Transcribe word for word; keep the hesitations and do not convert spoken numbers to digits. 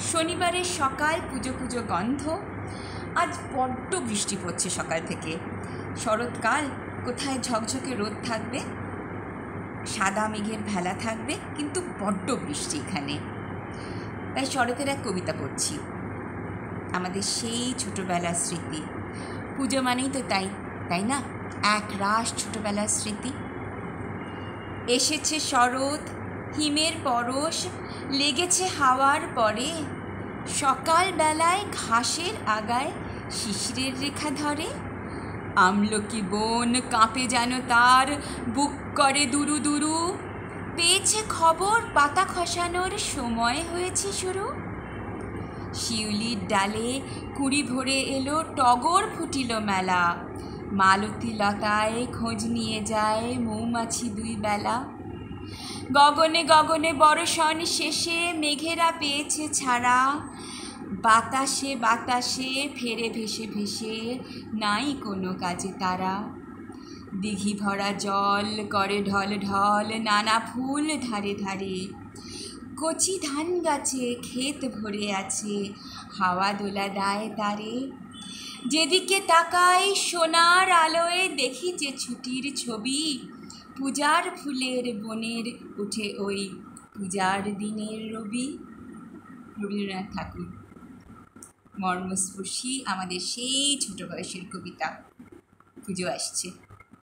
শনিবারের সকাল, পুজো পুজো গন্ধ। আজ বড্ড বৃষ্টি পড়ছে সকাল থেকে। শরৎকাল, কোথায় ঝকঝকে রোদ থাকবে, সাদা মেঘের ভেলা থাকবে, কিন্তু বড্ড বৃষ্টি এখানে। তাই শরতের এক কবিতা পড়ছি, আমাদের সেই ছোটোবেলার স্মৃতি। পুজো মানেই তো তাই, তাই না? এক রাশ ছোটোবেলার স্মৃতি। এসেছে শরৎ, হিমের পরশ লেগেছে হাওয়ার পরে, সকালবেলায় ঘাসের আগায় শিশিরের রেখা ধরে। আমলকি বন কাঁপে যেন তার, বুক করে দুরু দুরু, পেয়েছে খবর পাতা খসানোর সময় হয়েছে শুরু। শিউলির ডালে কুড়ি ভরে এলো টগর ফুটিল মেলা, মালতী লতায় খোঁজ নিয়ে যায় মৌমাছি দুই বেলা। গগনে গগনে বর্ষণ শেষে মেঘেরা পেয়েছে ছাড়া, বাতাসে বাতাসে ফেরে ভেসে ভেসে নাই কোনো কাজে তারা। দিঘি ভরা জল করে ঢল ঢল নানা ফুল ধারে ধারে, কচি ধান গাছে ক্ষেত ভরে আছে হাওয়া দোলা দায় তারে। যেদিকে তাকাই সোনার আলোয় দেখি যে ছুটির ছবি, পূজার ফুলের বনের উঠে ওই পূজার দিনের রবি। রবীন্দ্রনাথ ঠাকুর। মর্মস্পর্শী আমাদের সেই ছোট বয়সের কবিতা। পুজো আসছে।